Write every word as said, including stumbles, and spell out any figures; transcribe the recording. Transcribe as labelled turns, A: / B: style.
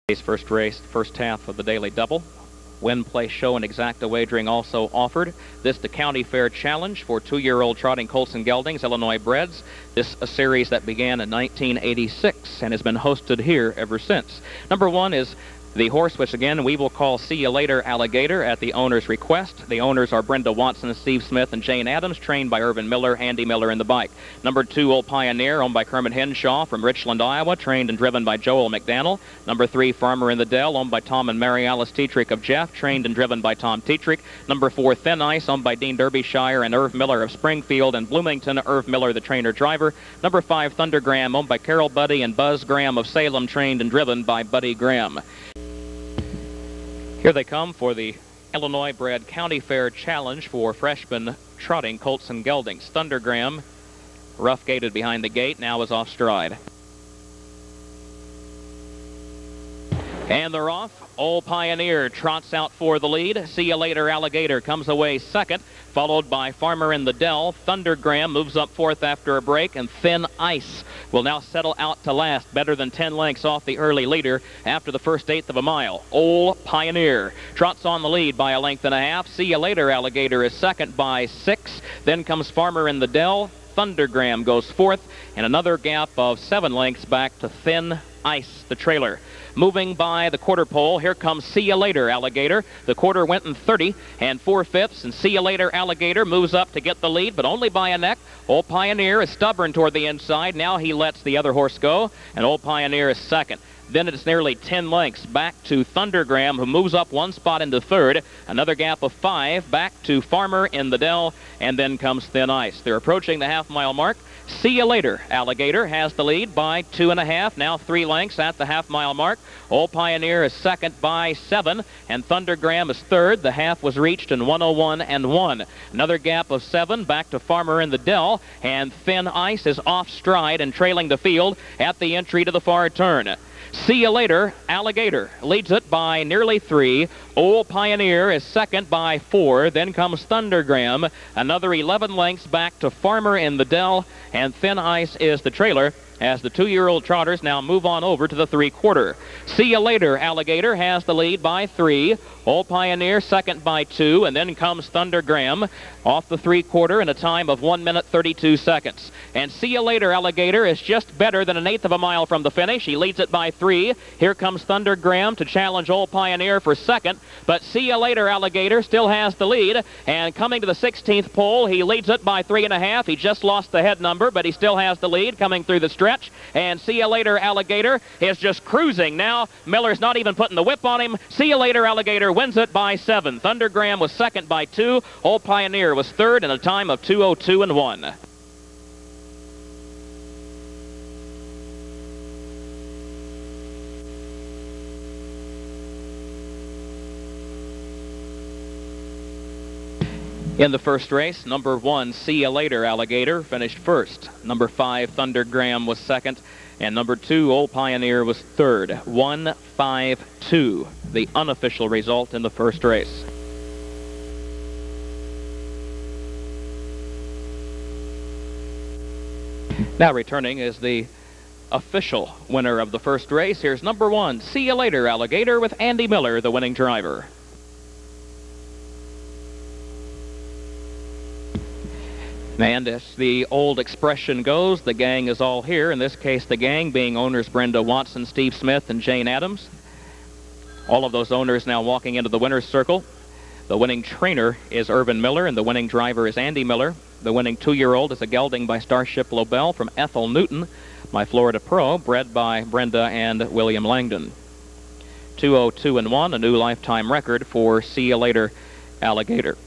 A: First race, first half of the daily double. Win, play, show, and exacta wagering also offered. This the County Fair Challenge for two-year-old trotting colts and geldings, Illinois breds. This a series that began in nineteen eighty-six and has been hosted here ever since. Number one is the horse, which again we will call See Ya Later Alligator at the owner's request. The owners are Brenda Watson, Steve Smith, and Jane Adams, trained by Irvin Miller, Andy Miller in the bike. Number two, Old Pioneer, owned by Kermit Henshaw from Richland, Iowa, trained and driven by Joel McDaniel. Number three, Farmer in the Dell, owned by Tom and Mary Alice Tetrick of Jeff, trained and driven by Tom Tetrick. Number four, Thin Ice, owned by Dean Derbyshire and Irv Miller of Springfield and Bloomington, Irv Miller, the trainer-driver. Number five, Thundergram, owned by Carol Buddy and Buzz Graham of Salem, trained and driven by Buddy Graham. Here they come for the Illinois bred County Fair Challenge for freshman trotting colts and geldings. Thundergram, rough gated behind the gate, now is off stride. And they're off. Old Pioneer trots out for the lead. See Ya Later Alligator comes away second, followed by Farmer in the Dell. Thundergram moves up fourth after a break, and Thin Ice will now settle out to last, better than ten lengths off the early leader after the first eighth of a mile. Old Pioneer trots on the lead by a length and a half. See Ya Later Alligator is second by six. Then comes Farmer in the Dell. Thundergram goes fourth, and another gap of seven lengths back to Thin Ice, the trailer. Moving by the quarter pole, here comes See Ya Later Alligator. The quarter went in thirty and four-fifths, and See Ya Later Alligator moves up to get the lead, but only by a neck. Old Pioneer is stubborn toward the inside. Now he lets the other horse go, and Old Pioneer is second. Then it's nearly ten lengths back to Thundergram, who moves up one spot into third. Another gap of five back to Farmer in the Dell, and then comes Thin Ice. They're approaching the half-mile mark. See Ya Later Alligator has the lead by two and a half, now three lengths at the half-mile mark. Old Pioneer is second by seven, and Thundergram is third. The half was reached in one oh one and one. Another gap of seven back to Farmer in the Dell, and Thin Ice is off stride and trailing the field at the entry to the far turn. See Ya Later Alligator leads it by nearly three. Old Pioneer is second by four. Then comes Thundergram, another eleven lengths back to Farmer in the Dell, and Thin Ice is the trailer as the two-year-old trotters now move on over to the three-quarter. See Ya Later Alligator has the lead by three. Old Pioneer second by two, and then comes Thundergram off the three-quarter in a time of one minute thirty-two seconds. And See Ya Later Alligator is just better than an eighth of a mile from the finish. He leads it by three. Here comes Thundergram to challenge Old Pioneer for second, but See Ya Later Alligator still has the lead, and coming to the sixteenth pole, he leads it by three and a half. He just lost the head number, but he still has the lead coming through the stretch, and See Ya Later Alligator is just cruising now. Miller's not even putting the whip on him. See Ya Later Alligator wins it by seven. Thundergram was second by two. Old Pioneer was third in a time of two oh two and one. In the first race, number one, See Ya Later Alligator finished first. Number five, Thundergram was second. And number two, Old Pioneer was third. one five two, the unofficial result in the first race. Now returning is the official winner of the first race. Here's number one, See Ya Later Alligator, with Andy Miller, the winning driver. And as the old expression goes, the gang is all here. In this case, the gang being owners Brenda Watson, Steve Smith, and Jane Adams. All of those owners now walking into the winner's circle. The winning trainer is Irvin Miller, and the winning driver is Andy Miller. The winning two-year-old is a gelding by Starship Lobel from Ethel Newton, my Florida Pro, bred by Brenda and William Langdon. two oh two and one, a new lifetime record for See Ya Later Alligator.